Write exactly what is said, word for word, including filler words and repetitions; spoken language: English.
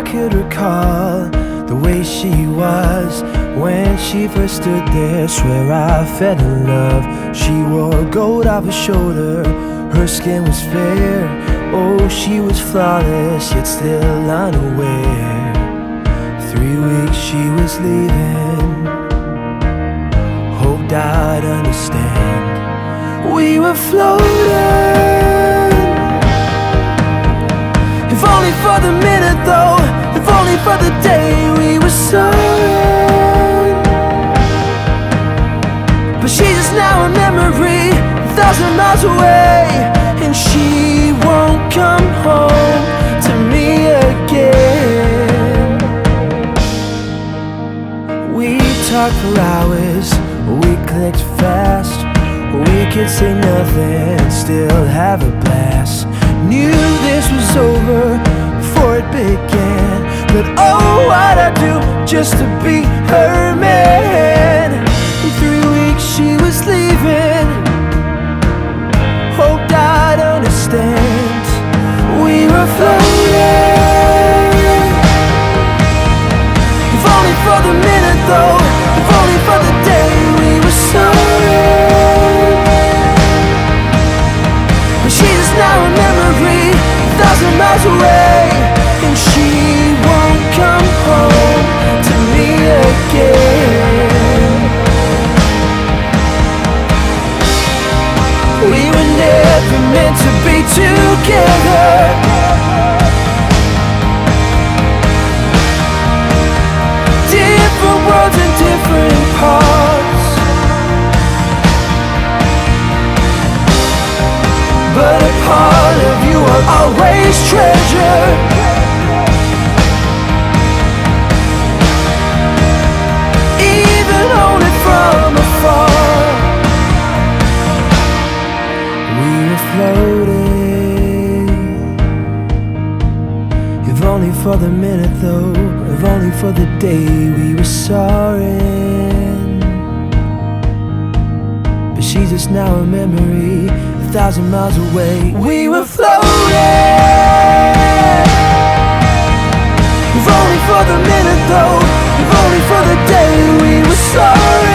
could recall the way she was when she first stood there. Swear I fell in love. She wore gold off her shoulder, her skin was fair. Oh, she was flawless, yet still unaware. Three weeks she was leaving, hoped I'd understand. We were floating, if only for the minute though, if only for the day we were soaring. But she's just now a memory, a thousand miles away, and she won't come home to me again. We talked for hours, we clicked fast. We could say nothing, still have a blast. Knew this was over before it began, but oh, what'd I do just to be her man? In three weeks she was leaving, hoped I'd understand. We were floating, if only for the minute though, if only for the day we were soaring. But she's just now a memory, a thousand miles away, and she won't come home to me again. We were never meant to be together. Different worlds and different parts, but a part of you I'll always treasure. Even only from afar. We were floating, if only for the minute though, if only for the day we were soaring. But she's just now a memory, a thousand miles away. We were floating, if only for the minute though, if only for the day we were soaring.